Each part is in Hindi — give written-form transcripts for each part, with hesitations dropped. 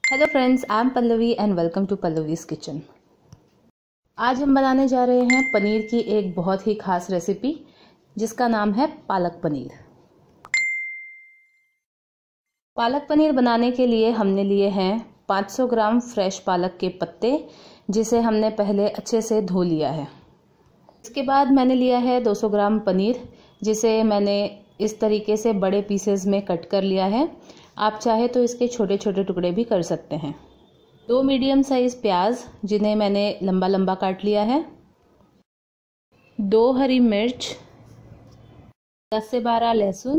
Hello friends, I am Pallavi and welcome to Pallavi's kitchen. आज हम बनाने जा रहे हैं पनीर की एक बहुत ही खास रेसिपी जिसका नाम है पालक पनीर। पालक पनीर बनाने के लिए हमने लिए हैं 500 ग्राम फ्रेश पालक के पत्ते, जिसे हमने पहले अच्छे से धो लिया है। इसके बाद मैंने लिया है 200 ग्राम पनीर, जिसे मैंने इस तरीके से बड़े पीसेस में कट कर लिया है। आप चाहे तो इसके छोटे छोटे टुकड़े भी कर सकते हैं। 2 मीडियम साइज प्याज, जिन्हें मैंने लंबा लंबा काट लिया है। 2 हरी मिर्च, 10 से 12 लहसुन,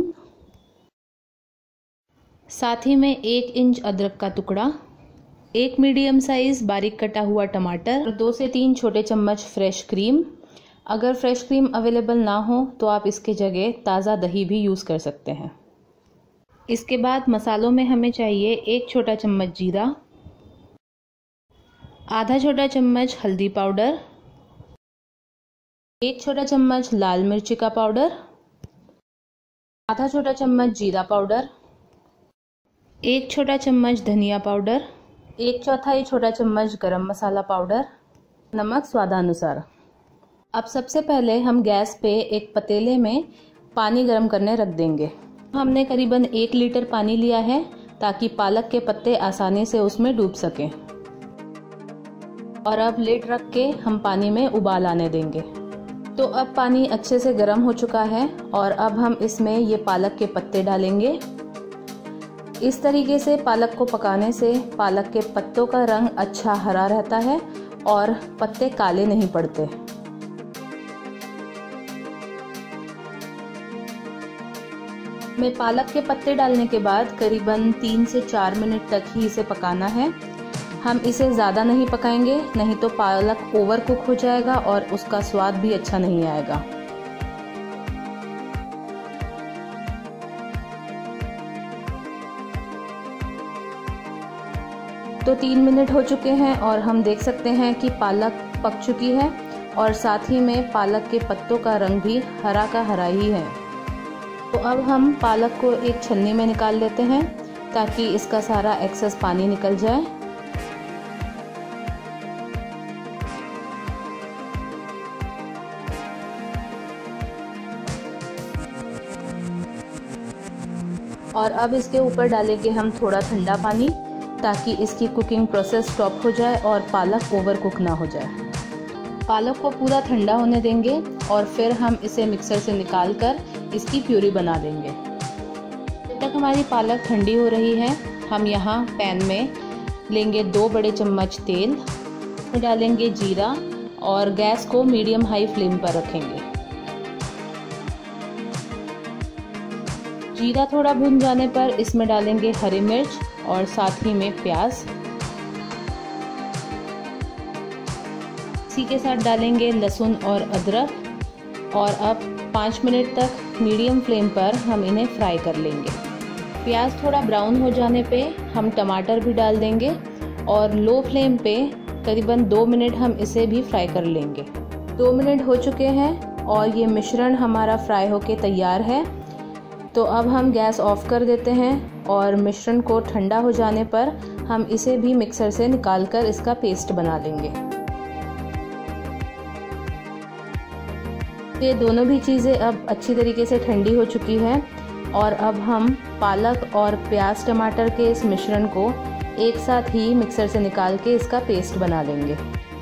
साथ ही में 1 इंच अदरक का टुकड़ा, 1 मीडियम साइज बारीक कटा हुआ टमाटर, 2 से 3 छोटे चम्मच फ्रेश क्रीम। अगर फ्रेश क्रीम अवेलेबल ना हो तो आप इसके जगह ताज़ा दही भी यूज़ कर सकते हैं। इसके बाद मसालों में हमें चाहिए 1 छोटा चम्मच जीरा, आधा छोटा चम्मच हल्दी पाउडर, 1 छोटा चम्मच लाल मिर्ची का पाउडर, आधा छोटा चम्मच जीरा पाउडर, 1 छोटा चम्मच धनिया पाउडर, 1/4 छोटा चम्मच गरम मसाला पाउडर, नमक स्वादानुसार। अब सबसे पहले हम गैस पे एक पतीले में पानी गर्म करने रख देंगे। हमने करीबन 1 लीटर पानी लिया है ताकि पालक के पत्ते आसानी से उसमें डूब सकें। और अब लिड रख के हम पानी में उबाल आने देंगे। तो अब पानी अच्छे से गर्म हो चुका है और अब हम इसमें ये पालक के पत्ते डालेंगे। इस तरीके से पालक को पकाने से पालक के पत्तों का रंग अच्छा हरा रहता है और पत्ते काले नहीं पड़ते। में पालक के पत्ते डालने के बाद करीबन 3 से 4 मिनट तक ही इसे पकाना है। हम इसे ज़्यादा नहीं पकाएंगे, नहीं तो पालक ओवर कुक हो जाएगा और उसका स्वाद भी अच्छा नहीं आएगा। तो 3 मिनट हो चुके हैं और हम देख सकते हैं कि पालक पक चुकी है और साथ ही में पालक के पत्तों का रंग भी हरा का हरा ही है। तो अब हम पालक को एक छन्नी में निकाल लेते हैं ताकि इसका सारा एक्सेस पानी निकल जाए। और अब इसके ऊपर डालेंगे हम थोड़ा ठंडा पानी ताकि इसकी कुकिंग प्रोसेस स्टॉप हो जाए और पालक ओवर कुक ना हो जाए। पालक को पूरा ठंडा होने देंगे और फिर हम इसे मिक्सर से निकाल कर इसकी प्यूरी बना देंगे। जब तक हमारी पालक ठंडी हो रही है, हम यहाँ पैन में लेंगे 2 बड़े चम्मच तेल, डालेंगे जीरा और गैस को मीडियम हाई फ्लेम पर रखेंगे। जीरा थोड़ा भुन जाने पर इसमें डालेंगे हरी मिर्च और साथ ही में प्याज। इसी के साथ डालेंगे लहसुन और अदरक और अब 5 मिनट तक मीडियम फ्लेम पर हम इन्हें फ्राई कर लेंगे। प्याज थोड़ा ब्राउन हो जाने पे हम टमाटर भी डाल देंगे और लो फ्लेम पे करीबन 2 मिनट हम इसे भी फ्राई कर लेंगे। 2 मिनट हो चुके हैं और ये मिश्रण हमारा फ्राई होके तैयार है। तो अब हम गैस ऑफ कर देते हैं और मिश्रण को ठंडा हो जाने पर हम इसे भी मिक्सर से निकाल कर इसका पेस्ट बना लेंगे। ये दोनों भी चीज़ें अब अच्छी तरीके से ठंडी हो चुकी है और अब हम पालक और प्याज टमाटर के इस मिश्रण को एक साथ ही मिक्सर से निकाल के इसका पेस्ट बना लेंगे।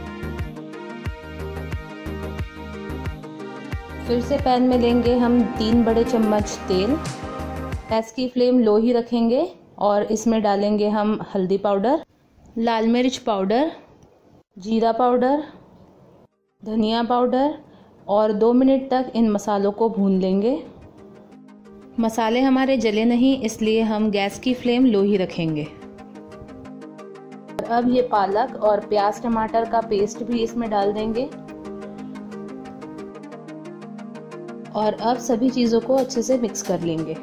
फिर से पैन में लेंगे हम 3 बड़े चम्मच तेल। गैस की फ्लेम लो ही रखेंगे और इसमें डालेंगे हम हल्दी पाउडर, लाल मिर्च पाउडर, जीरा पाउडर, धनिया पाउडर और 2 मिनट तक इन मसालों को भून लेंगे। मसाले हमारे जले नहीं, इसलिए हम गैस की फ्लेम लो ही रखेंगे। अब ये पालक और प्याज टमाटर का पेस्ट भी इसमें डाल देंगे और अब सभी चीज़ों को अच्छे से मिक्स कर लेंगे।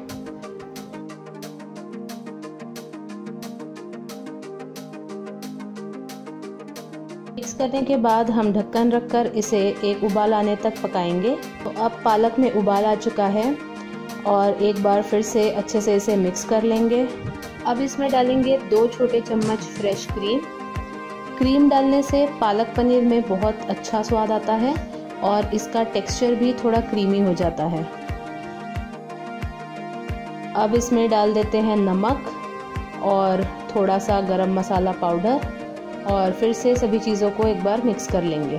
मिक्स करने के बाद हम ढक्कन रखकर इसे एक उबाल आने तक पकाएंगे। तो अब पालक में उबाल आ चुका है और एक बार फिर से अच्छे से इसे मिक्स कर लेंगे। अब इसमें डालेंगे 2 छोटे चम्मच फ्रेश क्रीम। क्रीम डालने से पालक पनीर में बहुत अच्छा स्वाद आता है और इसका टेक्सचर भी थोड़ा क्रीमी हो जाता है। अब इसमें डाल देते हैं नमक और थोड़ा सा गरम मसाला पाउडर और फिर से सभी चीज़ों को एक बार मिक्स कर लेंगे।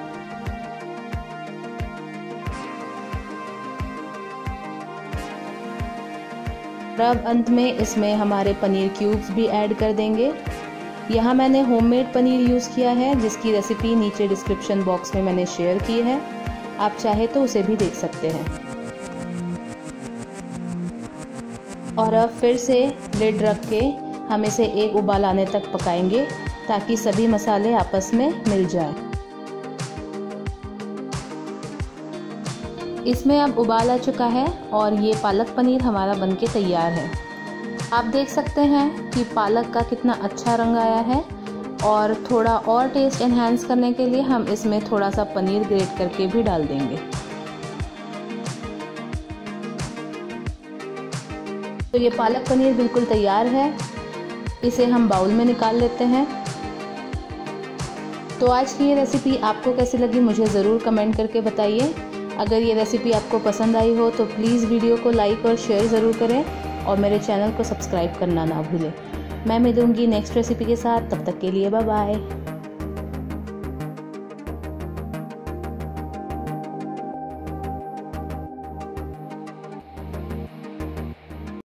अब अंत में इसमें हमारे पनीर क्यूब्स भी ऐड कर देंगे। यहाँ मैंने होममेड पनीर यूज़ किया है, जिसकी रेसिपी नीचे डिस्क्रिप्शन बॉक्स में मैंने शेयर की है, आप चाहे तो उसे भी देख सकते हैं। और अब फिर से लिड रख के हम इसे एक उबाल आने तक पकाएंगे ताकि सभी मसाले आपस में मिल जाएं। इसमें अब उबाल आ चुका है और ये पालक पनीर हमारा बनके तैयार है। आप देख सकते हैं कि पालक का कितना अच्छा रंग आया है और थोड़ा और टेस्ट एनहांस करने के लिए हम इसमें थोड़ा सा पनीर ग्रेट करके भी डाल देंगे। तो ये पालक पनीर बिल्कुल तैयार है, इसे हम बाउल में निकाल लेते हैं। तो आज की ये रेसिपी आपको कैसी लगी मुझे ज़रूर कमेंट करके बताइए। अगर ये रेसिपी आपको पसंद आई हो तो प्लीज़ वीडियो को लाइक और शेयर ज़रूर करें और मेरे चैनल को सब्सक्राइब करना ना भूलें। मैं मिलूंगी नेक्स्ट रेसिपी के साथ, तब तक के लिए बाय बाय।